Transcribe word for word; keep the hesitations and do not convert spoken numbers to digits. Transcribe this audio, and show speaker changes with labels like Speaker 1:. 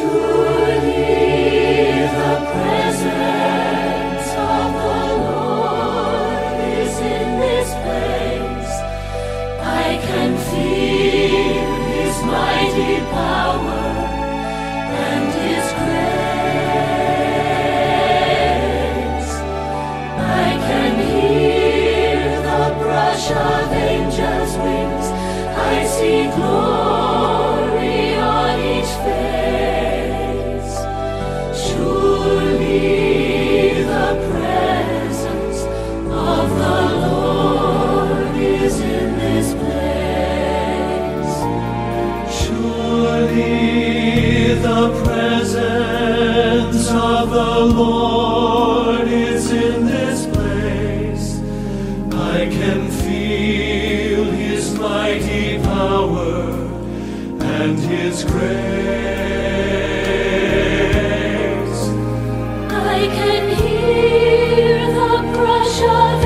Speaker 1: Surely the presence of the Lord is in this place. I can feel His mighty power and His grace. I can hear the brush of angels' wings. I see glory on each face. Surely the presence of the Lord is in this place.
Speaker 2: Surely the presence of the Lord is in this place. I can feel His mighty power and His grace.
Speaker 1: I can hear the brush of